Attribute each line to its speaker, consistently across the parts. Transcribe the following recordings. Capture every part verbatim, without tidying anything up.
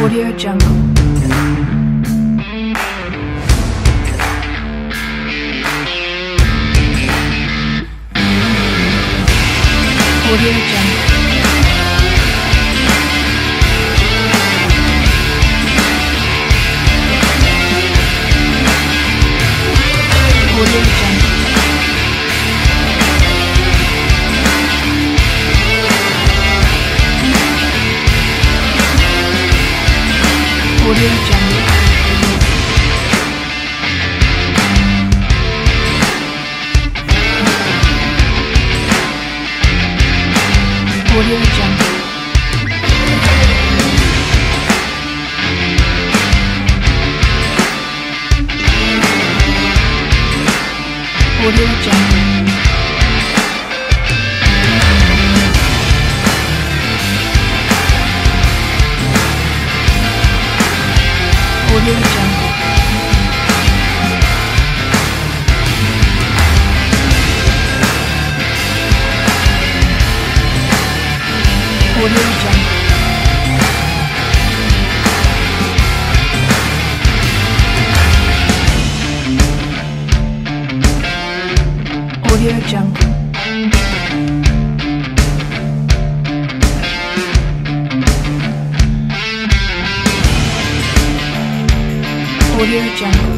Speaker 1: Audio Jungle. Audio Jungle. Audio Jungle. Audio Jungle. Audio Jungle. Audio Jungle. Audio Jungle. Audio Jungle. Audio Jungle. Audio Jungle.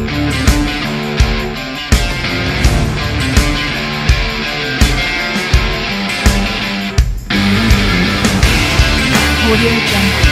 Speaker 1: Audio Jungle.